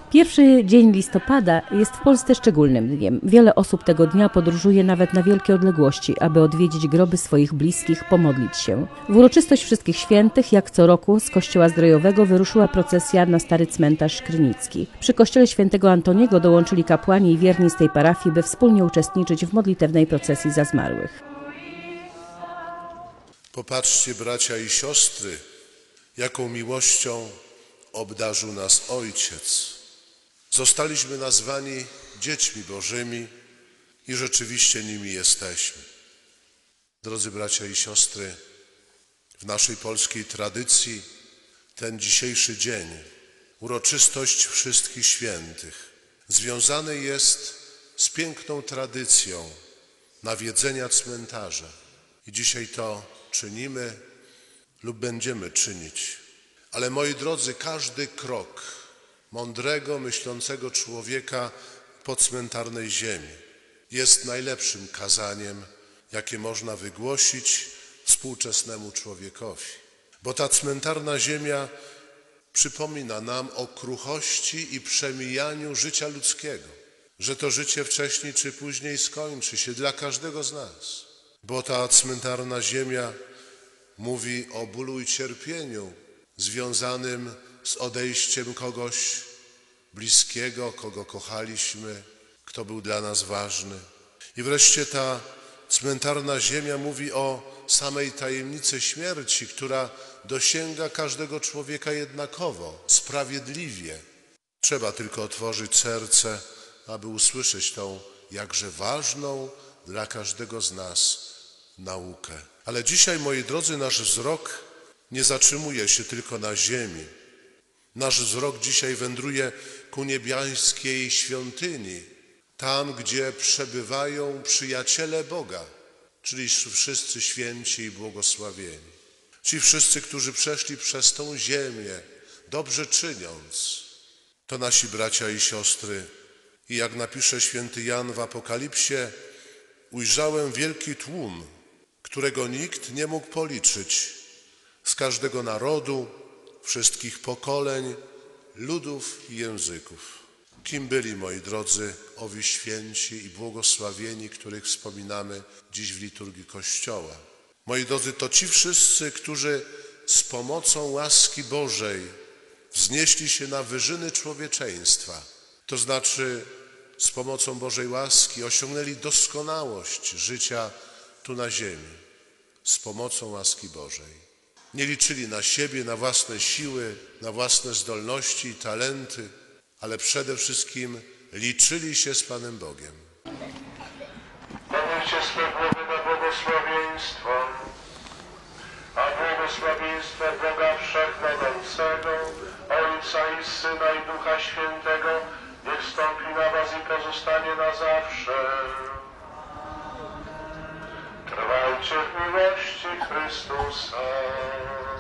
Pierwszy dzień listopada jest w Polsce szczególnym dniem. Wiele osób tego dnia podróżuje nawet na wielkie odległości, aby odwiedzić groby swoich bliskich, pomodlić się. W uroczystość Wszystkich Świętych, jak co roku, z kościoła Zdrojowego wyruszyła procesja na Stary Cmentarz Krynicki. Przy kościele świętego Antoniego dołączyli kapłani i wierni z tej parafii, by wspólnie uczestniczyć w modlitewnej procesji za zmarłych. Popatrzcie, bracia i siostry, jaką miłością obdarzył nas Ojciec. Zostaliśmy nazwani dziećmi Bożymi i rzeczywiście nimi jesteśmy. Drodzy bracia i siostry, w naszej polskiej tradycji ten dzisiejszy dzień, uroczystość Wszystkich Świętych, związany jest z piękną tradycją nawiedzenia cmentarza. I dzisiaj to czynimy lub będziemy czynić. Ale moi drodzy, każdy krok mądrego, myślącego człowieka po cmentarnej ziemi jest najlepszym kazaniem, jakie można wygłosić współczesnemu człowiekowi. Bo ta cmentarna ziemia przypomina nam o kruchości i przemijaniu życia ludzkiego, że to życie wcześniej czy później skończy się dla każdego z nas. Bo ta cmentarna ziemia mówi o bólu i cierpieniu związanym z odejściem kogoś bliskiego, kogo kochaliśmy, kto był dla nas ważny. I wreszcie ta cmentarna ziemia mówi o samej tajemnicy śmierci, która dosięga każdego człowieka jednakowo, sprawiedliwie. Trzeba tylko otworzyć serce, aby usłyszeć tą jakże ważną dla każdego z nas naukę. Ale dzisiaj, moi drodzy, nasz wzrok nie zatrzymuje się tylko na ziemi. Nasz wzrok dzisiaj wędruje ku niebiańskiej świątyni, tam, gdzie przebywają przyjaciele Boga, czyli wszyscy święci i błogosławieni. Ci wszyscy, którzy przeszli przez tą ziemię, dobrze czyniąc, to nasi bracia i siostry. I jak napisze święty Jan w Apokalipsie, ujrzałem wielki tłum, którego nikt nie mógł policzyć, z każdego narodu, wszystkich pokoleń, ludów i języków. Kim byli, moi drodzy, owi święci i błogosławieni, których wspominamy dziś w liturgii Kościoła? Moi drodzy, to ci wszyscy, którzy z pomocą łaski Bożej wznieśli się na wyżyny człowieczeństwa, to znaczy z pomocą Bożej łaski osiągnęli doskonałość życia tu na ziemi, z pomocą łaski Bożej. Nie liczyli na siebie, na własne siły, na własne zdolności i talenty, ale przede wszystkim liczyli się z Panem Bogiem. Ponieście swe głowy na błogosławieństwo, a błogosławieństwo Boga Wszechnajmocnego, Ojca i Syna i Ducha Świętego niech wstąpi na was i pozostanie na zawsze. Trwajcie w miłości Chrystusa.